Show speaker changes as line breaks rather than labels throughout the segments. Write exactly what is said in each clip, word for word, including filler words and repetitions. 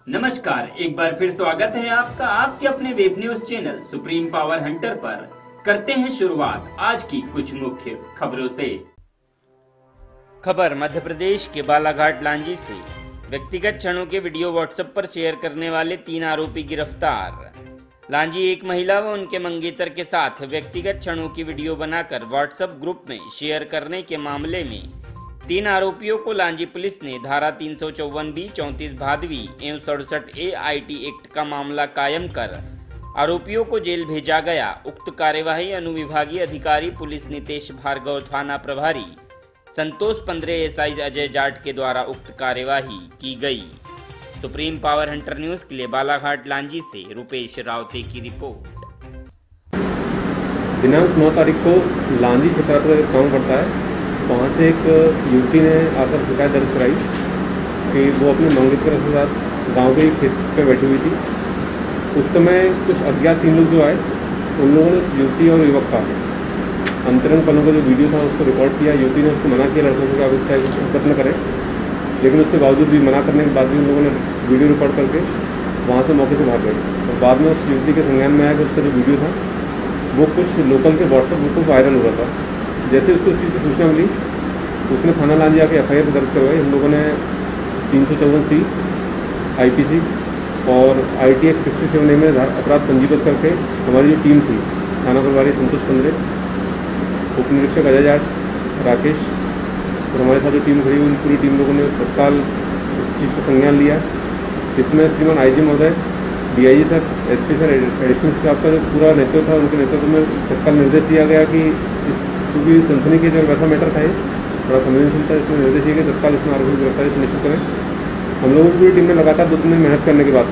नमस्कार, एक बार फिर स्वागत है आपका आपके अपने web news channel Supreme Power Hunter पर। करते हैं शुरुआत आज की कुछ मुख्य खबरों से। खबर मध्य प्रदेश के बालाघाट लांजी से। व्यक्तिगत क्षणों के वीडियो व्हाट्सएप पर शेयर करने वाले तीन आरोपी गिरफ्तार। लांजी एक महिला व उनके मंगेतर के साथ व्यक्तिगत क्षणों की वीडियो बनाकर व्हाट्सएप ग्रुप में शेयर करने के मामले में तीन आरोपियों को लांजी पुलिस ने धारा तीन सौ चौवन बी चौंतीस भादवी एवं सड़सठ ए आई टी एक्ट का मामला कायम कर आरोपियों को जेल भेजा गया। उक्त कार्यवाही अनुविभागीय अधिकारी पुलिस नितेश भार्गव, थाना प्रभारी संतोष पंद्रह एस आई अजय जाट के द्वारा उक्त कार्यवाही की गई। सुप्रीम पावर हंटर न्यूज के लिए बालाघाट लांजी से रुपेश रावते की रिपोर्ट।
दिनांक नौ तारीख को लांजी क्षेत्र में काम करता है, वहाँ से एक युवती ने आकर शिकायत दर्ज कराई कि वो अपने मंगेतर के साथ गांव के खेत पे बैठी हुई थी। उस समय कुछ अज्ञात तीन लोग जो आए, उन लोगों ने उस युवती और युवक का अंतरंग पलों का जो वीडियो था उसको रिकॉर्ड किया। युवती ने उसको मना किया लड़कों को आप इस टाइप से हरकत न करें, लेकिन उसके बावजूद भी मना करने के बाद भी उन लोगों ने वीडियो रिकॉर्ड करके वहाँ से मौके से भाग गए। और बाद में उस युवती के संज्ञान में आया कि उसका जो वीडियो था वो कुछ लोकल के व्हाट्सएप ग्रुप पर वायरल हो रहा था। जैसे उसको इस चीज़ की सूचना मिली, उसने थाना लांजी आके एफ आई आर दर्ज करवाई। हम लोगों ने तीन सौ चौवन सी आई पी सी और I T act sixty seven A में अपराध पंजीबद्ध करके हमारी जो टीम थी, थाना प्रभारी संतोष पंद्रह, उप निरीक्षक अजय जाट, राकेश और हमारे साथ जो टीम खड़ी हुई, पूरी टीम लोगों ने तत्काल इस चीज़ का संज्ञान लिया। इसमें श्रीमान आई जी महोदय, D I G sir, S P sir, additional staff का जो पूरा नेतृत्व था, उनके नेतृत्व में तत्काल निर्देश दिया गया कि इस क्योंकि सनसनी के जो वैसा मैटर था, थोड़ा संवेदनशील था, इसमें निर्देश दिए गए तत्काल इसमें आरोपी की गिरफ्तारी सुनिश्चित करें। हम लोगों की पूरी टीम ने लगातार दो तीन दिन मेहनत करने के बाद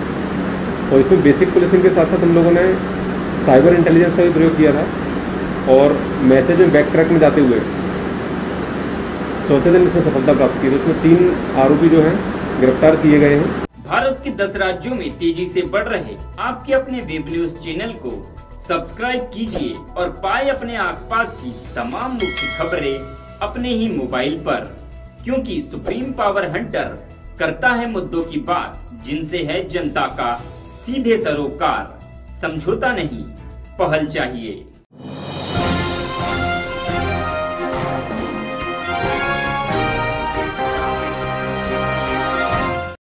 और इसमें बेसिक पुलिसिंग के साथ साथ हम लोगों ने साइबर इंटेलिजेंस का भी प्रयोग किया था और मैसेज में बैक ट्रैक में जाते हुए चौथे दिन इसमें सफलता प्राप्त की। तो इसमें तीन आरोपी जो हैं गिरफ्तार किए गए हैं।
भारत के दस राज्यों में तेजी से बढ़ रहे आपके अपने वेब न्यूज चैनल को सब्सक्राइब कीजिए और पाए अपने आसपास की तमाम मुख्य खबरें अपने ही मोबाइल पर, क्योंकि सुप्रीम पावर हंटर करता है मुद्दों की बात, जिनसे है जनता का सीधे सरोकार। समझौता नहीं, पहल चाहिए।